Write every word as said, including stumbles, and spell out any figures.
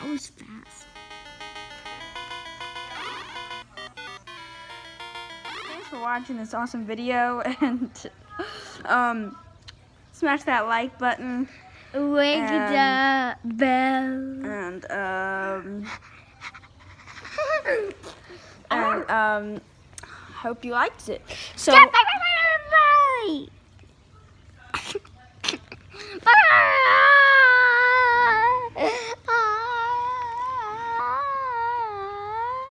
That was fast. Thanks for watching this awesome video, and um, smash that like button. Ring the bell. And um, and um, hope you liked it. So. Bye, bye, bye, bye, bye.